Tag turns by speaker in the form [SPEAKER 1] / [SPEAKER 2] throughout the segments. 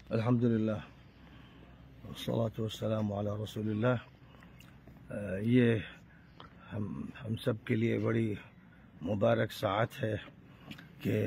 [SPEAKER 1] الحمدللہ والصلاة والسلام علی رسول اللہ۔ یہ ہم سب کے لیے بڑی مبارک ساعت ہے کہ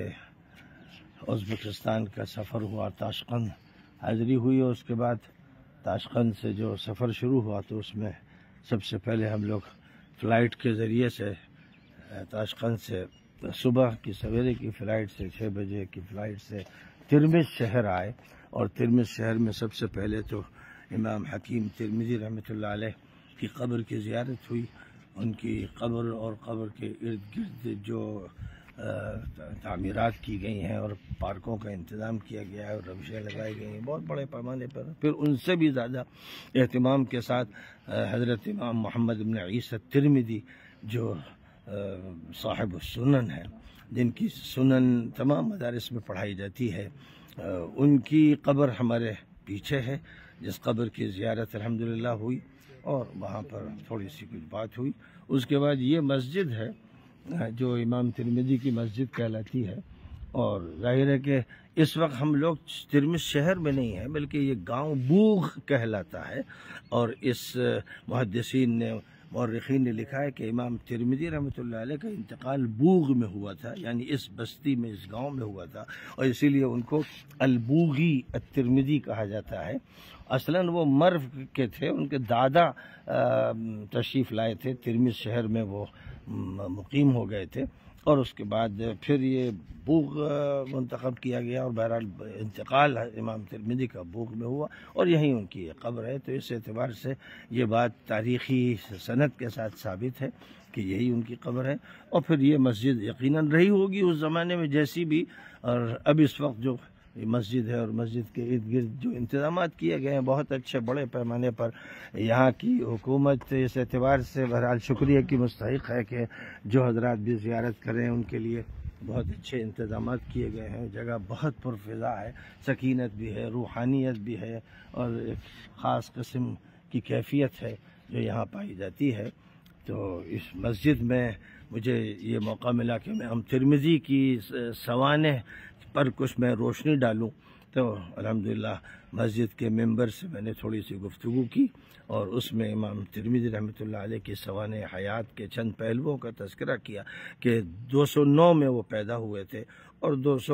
[SPEAKER 1] ازبکستان کا سفر ہوا، تاشقند حاضری ہوئی، اور اس کے بعد تاشقند سے جو سفر شروع ہوا تو اس میں سب سے پہلے ہم لوگ فلائٹ کے ذریعے سے تاشقند سے صبح کی سویرے کی فلائٹ سے 6 بجے کی فلائٹ سے ترمذ شہر آئے، اور ترمذ شہر میں سب سے پہلے تو امام حکیم ترمذی رحمۃ اللہ علیہ کی قبر کی زیارت ہوئی۔ ان کی قبر اور قبر کے ارد گرد جو تعمیرات کی گئی ہیں اور پارکوں کا انتظام کیا گیا ہے اور روشیں لگائی گئی ہیں بہت بڑے پیمانے پر، پھر ان سے بھی زیادہ اہتمام کے ساتھ حضرت امام محمد بن عیسی ترمذی جو صاحب السنن ہیں، جن کی سنن تمام مدارس میں پڑھائی جاتی ہے، ان کی قبر ہمارے پیچھے ہے، جس قبر کی زیارت الحمدللہ ہوئی اور وہاں پر تھوڑی سی کچھ بات ہوئی۔ اس کے بعد یہ مسجد ہے جو امام ترمذی کی مسجد کہلاتی ہے، اور ظاہر ہے کہ اس وقت ہم لوگ ترمذ شہر میں نہیں ہیں بلکہ یہ گاؤں بوغ کہلاتا ہے، اور اس محدثین نے مورخین نے لکھا ہے کہ امام ترمذی رحمۃ اللہ علیہ کا انتقال بوغ میں ہوا تھا، یعنی اس بستی میں، اس گاؤں میں ہوا تھا، اور اسی لیے ان کو البوغی الترمذی کہا جاتا ہے۔ اصلاً وہ مرو کے تھے، ان کے دادا تشریف لائے تھے ترمذ شہر میں، وہ مقیم ہو گئے تھے، اور اس کے بعد پھر یہ بوغ منتخب کیا گیا، اور بہرحال انتقال امام ترمذی کا بوغ میں ہوا، اور یہیں ان کی قبر ہے۔ تو اس اعتبار سے یہ بات تاریخی سند کے ساتھ ثابت ہے کہ یہی ان کی قبر ہے، اور پھر یہ مسجد یقیناً رہی ہوگی اس زمانے میں جیسی بھی، اور اب اس وقت جو مسجد ہے اور مسجد کے ارد گرد جو انتظامات کیے گئے ہیں بہت اچھے بڑے پیمانے پر، یہاں کی حکومت اس اعتبار سے بہرحال شکریہ کی مستحق ہے کہ جو حضرات بھی زیارت کریں ان کے لیے بہت اچھے انتظامات کیے گئے ہیں۔ جگہ بہت پرفضا ہے، سکینت بھی ہے، روحانیت بھی ہے، اور ایک خاص قسم کی کیفیت ہے جو یہاں پائی جاتی ہے۔ تو اس مسجد میں مجھے یہ موقع ملا کہ میں ترمذی کی سوانح پر کچھ میں روشنی ڈالوں، تو الحمدللہ مسجد کے ممبر سے میں نے تھوڑی سی گفتگو کی، اور اس میں امام ترمذی رحمۃ اللہ علیہ کی سوانح حیات کے چند پہلوؤں کا تذکرہ کیا کہ 209 میں وہ پیدا ہوئے تھے اور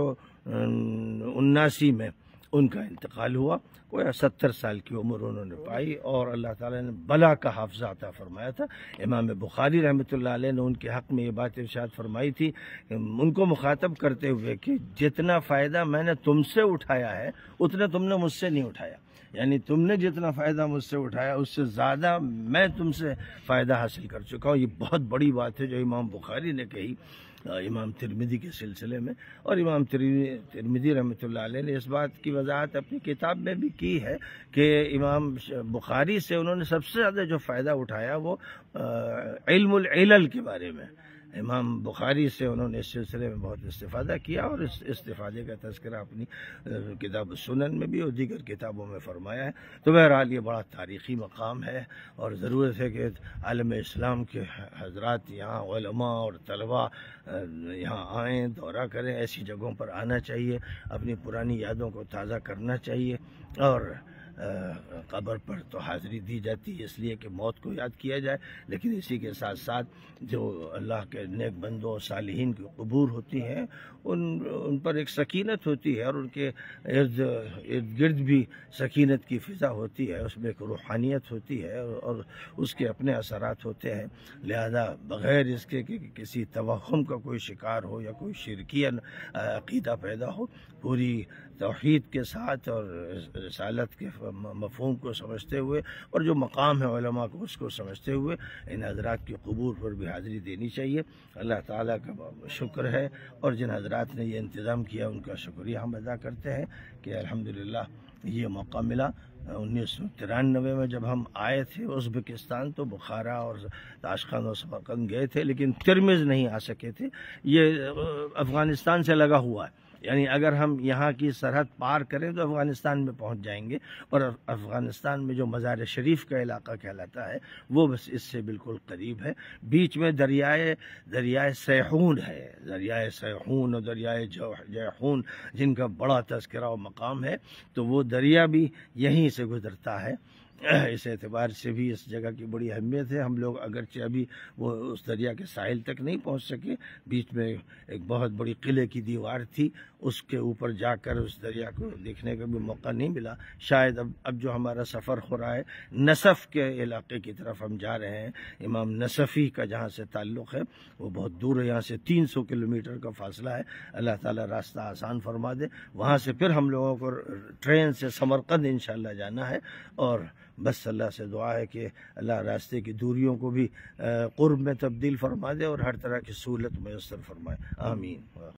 [SPEAKER 1] 279 میں ان کا انتقال ہوا۔ کوئی 70 سال کی عمر انہوں نے پائی، اور اللہ تعالیٰ نے بلا کا حافظہ عطا فرمایا تھا۔ امام بخاری رحمۃ اللہ علیہ نے ان کے حق میں یہ بات ارشاد فرمائی تھی، ان کو مخاطب کرتے ہوئے کہ جتنا فائدہ میں نے تم سے اٹھایا ہے اتنا تم نے مجھ سے نہیں اٹھایا، یعنی تم نے جتنا فائدہ مجھ سے اٹھایا اس سے زیادہ میں تم سے فائدہ حاصل کر چکا ہوں۔ یہ بہت بڑی بات ہے جو امام بخاری نے کہی امام ترمذی کے سلسلے میں، اور امام ترمذی رحمۃ اللہ علیہ نے اس بات کی وضاحت اپنی کتاب میں بھی کی ہے کہ امام بخاری سے انہوں نے سب سے زیادہ جو فائدہ اٹھایا وہ علم العلل کے بارے میں، امام بخاری سے انہوں نے اس سلسلے میں بہت استفادہ کیا، اور اس استفادے کا تذکرہ اپنی کتاب السنن میں بھی اور دیگر کتابوں میں فرمایا ہے۔ تو بہرحال یہ بڑا تاریخی مقام ہے، اور ضرورت ہے کہ عالم اسلام کے حضرات یہاں، علماء اور طلباء یہاں آئیں، دورہ کریں، ایسی جگہوں پر آنا چاہیے، اپنی پرانی یادوں کو تازہ کرنا چاہیے، اور قبر پر تو حاضری دی جاتی ہے اس لیے کہ موت کو یاد کیا جائے، لیکن اسی کے ساتھ ساتھ جو اللہ کے نیک بندوں صالحین کی قبور ہوتی ہیں ان پر ایک سکینت ہوتی ہے، اور ان کے ارد گرد بھی سکینت کی فضا ہوتی ہے، اس میں ایک روحانیت ہوتی ہے، اور اس کے اپنے اثرات ہوتے ہیں۔ لہذا بغیر اس کے کہ کسی توہم کا کوئی شکار ہو یا کوئی شرکیہ عقیدہ پیدا ہو، پوری توحید کے ساتھ اور رسالت کے مفہوم کو سمجھتے ہوئے، اور جو مقام ہے علماء کو اس کو سمجھتے ہوئے، ان حضرات کی قبور پر بھی حاضری دینی چاہیے۔ اللہ تعالیٰ کا شکر ہے، اور جن حضرات نے یہ انتظام کیا ان کا شکریہ ہم ادا کرتے ہیں کہ الحمدللہ یہ موقع ملا۔ 1993 میں جب ہم آئے تھے ازبکستان تو بخارا اور تاشقند اور سمرقند گئے تھے، لیکن ترمذ نہیں آ سکے تھے۔ یہ افغانستان سے لگا ہوا ہے، یعنی اگر ہم یہاں کی سرحد پار کریں تو افغانستان میں پہنچ جائیں گے، اور افغانستان میں جو مزار شریف کا علاقہ کہلاتا ہے وہ بس اس سے بالکل قریب ہے۔ بیچ میں دریائے سیحون ہے، دریائے سیحون اور دریائے جیحون جن کا بڑا تذکرہ و مقام ہے، تو وہ دریا بھی یہیں سے گزرتا ہے۔ اس اعتبار سے بھی اس جگہ کی بڑی اہمیت ہے۔ ہم لوگ اگرچہ ابھی وہ اس دریا کے ساحل تک نہیں پہنچ سکے، بیچ میں ایک بہت بڑی قلعے کی دیوار تھی، اس کے اوپر جا کر اس دریا کو دیکھنے کا بھی موقع نہیں ملا۔ شاید اب جو ہمارا سفر ہو رہا ہے نصف کے علاقے کی طرف ہم جا رہے ہیں، امام نصفی کا جہاں سے تعلق ہے وہ بہت دور ہے، یہاں سے 300 کلومیٹر کا فاصلہ ہے۔ اللہ تعالیٰ راستہ آسان فرما دے۔ وہاں سے پھر ہم لوگوں کو ٹرین سے سمرقند انشاءاللہ جانا ہے، اور بس اللہ سے دعا ہے کہ اللہ راستے کی دوریوں کو بھی قرب میں تبدیل فرما دے اور ہر طرح کی سہولت میسر فرمائے، آمین۔